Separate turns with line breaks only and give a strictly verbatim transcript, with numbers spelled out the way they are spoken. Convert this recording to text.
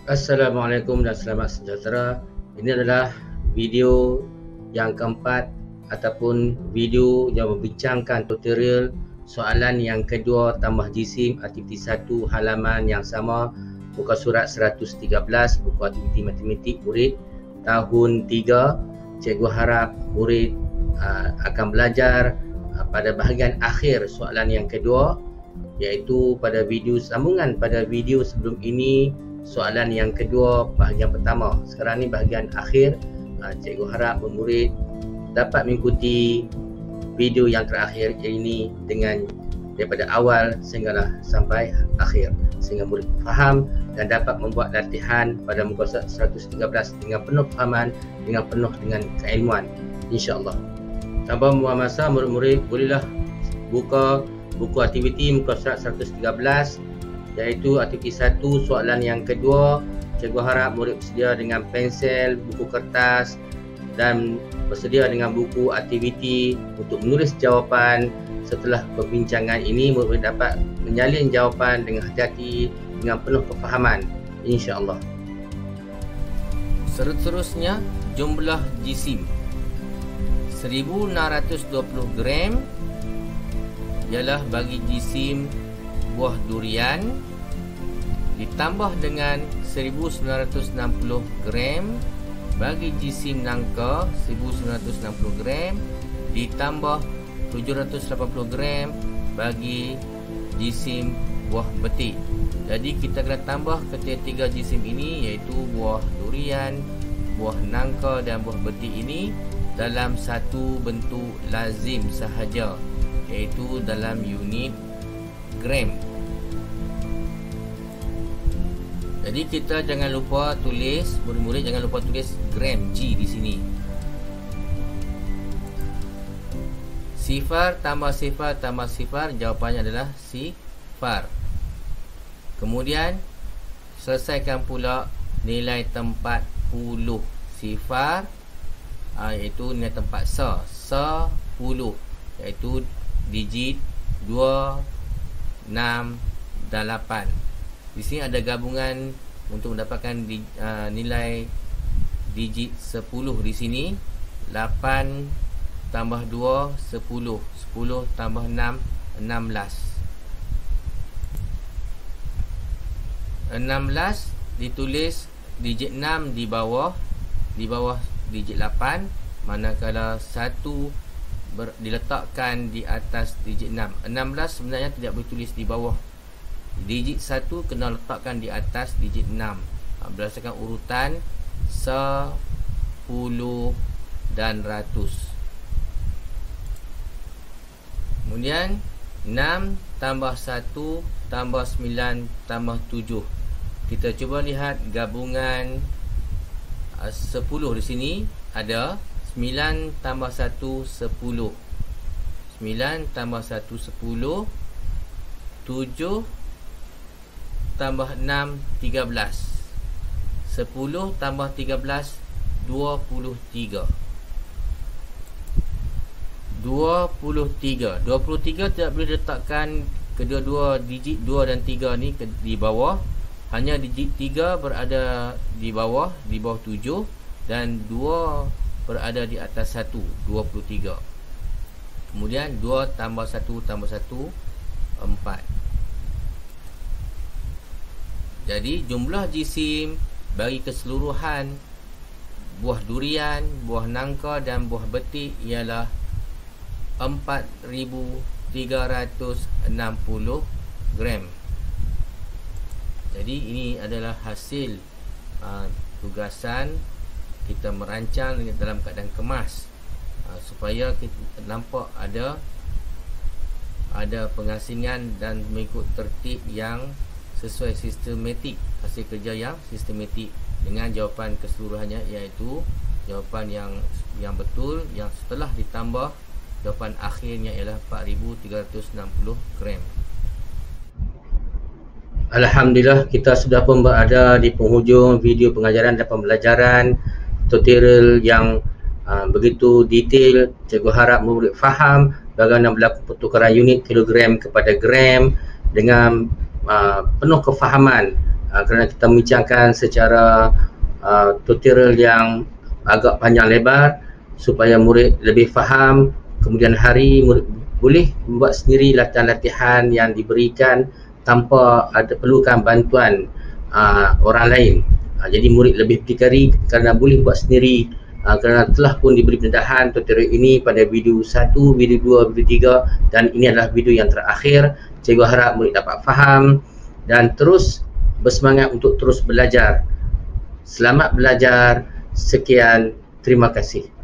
Assalamualaikum dan selamat sejahtera. Ini adalah video yang keempat ataupun video yang membincangkan tutorial soalan yang kedua tambah jisim aktiviti satu halaman yang sama, muka surat seratus tiga belas, buku aktiviti matematik murid tahun tiga. Cikgu harap murid uh, akan belajar uh, pada bahagian akhir soalan yang kedua, iaitu pada video sambungan pada video sebelum ini. Soalan yang kedua bahagian pertama. Sekarang ni bahagian akhir. Cikgu harap murid dapat mengikuti video yang terakhir ini dengan daripada awal sehinggalah sampai akhir, sehingga murid faham dan dapat membuat latihan pada muka surat seratus tiga belas dengan penuh fahaman, dengan penuh dengan keilmuan, insya-Allah. Tanpa membuang masa, murid-murid bolehlah buka buku aktiviti muka surat seratus tiga belas, iaitu aktiviti satu soalan yang kedua. Cikgu harap murid bersedia dengan pensel, buku kertas dan bersedia dengan buku aktiviti untuk menulis jawapan. Setelah perbincangan ini, murid dapat menyalin jawapan dengan hati-hati, dengan penuh kefahaman, insya-Allah.
Seterusnya, jumlah jisim seribu enam ratus dua puluh gram ialah bagi jisim buah durian, ditambah dengan seribu sembilan ratus enam puluh gram bagi jisim nangka, seribu sembilan ratus enam puluh gram, ditambah tujuh ratus lapan puluh gram bagi jisim buah betik. Jadi kita kena tambah ketiga-tiga jisim ini, iaitu buah durian, buah nangka dan buah betik ini dalam satu bentuk lazim sahaja, iaitu dalam unit gram. Jadi kita jangan lupa tulis, murid-murid jangan lupa tulis gram G di sini. Sifar tambah sifar tambah sifar, jawapannya adalah sifar. Kemudian selesaikan pula nilai tempat puluh sifar, iaitu nilai tempat sa, sa puluh, iaitu digit dua, enam dan lapan. Di sini ada gabungan untuk mendapatkan di, uh, nilai digit sepuluh di sini. lapan tambah dua, sepuluh. sepuluh tambah enam, enam belas. enam belas ditulis digit enam di bawah, di bawah digit lapan, manakala satu ber, diletakkan di atas digit enam. enam belas sebenarnya tidak boleh tulis di bawah digit satu, kena letakkan di atas digit enam berdasarkan urutan sepuluh dan ratus. Kemudian enam tambah satu tambah sembilan tambah tujuh. Kita cuba lihat gabungan uh, sepuluh di sini. Ada sembilan tambah satu, sepuluh. sembilan tambah satu, sepuluh. tujuh tambah enam, tiga belas. sepuluh tambah tiga belas, dua puluh tiga. dua puluh tiga. dua puluh tiga tidak boleh letakkan kedua-dua digit dua dan tiga ni di bawah. Hanya digit tiga berada di bawah, di bawah tujuh, dan dua berada di atas satu, dua puluh tiga. Kemudian dua tambah satu tambah satu, empat. Jadi jumlah jisim bagi keseluruhan buah durian, buah nangka dan buah betik ialah empat ribu tiga ratus enam puluh gram. Jadi ini adalah hasil uh, tugasan kita merancang dalam keadaan kemas, uh, supaya kita nampak ada ada pengasingan dan mengikut tertib yang sesuai sistematik, hasil kerja yang sistematik dengan jawapan keseluruhannya, iaitu jawapan yang yang betul, yang setelah ditambah jawapan akhirnya ialah empat ribu tiga ratus enam puluh gram.
Alhamdulillah, kita sudah pun berada di penghujung video pengajaran dan pembelajaran tutorial yang uh, begitu detail. Cikgu harap murid faham bagaimana berlaku pertukaran unit kilogram kepada gram dengan Uh, penuh kefahaman uh, kerana kita membincangkan secara uh, tutorial yang agak panjang lebar supaya murid lebih faham. Kemudian hari murid boleh membuat sendiri latihan-latihan yang diberikan tanpa ada perlukan bantuan uh, orang lain. Uh, jadi murid lebih berdikari kerana boleh buat sendiri, uh, kerana telah pun diberi pendedahan tutorial ini pada video satu, video dua, video tiga, dan ini adalah video yang terakhir. Cikgu harap murid dapat faham dan terus bersemangat untuk terus belajar. Selamat belajar. Sekian, terima kasih.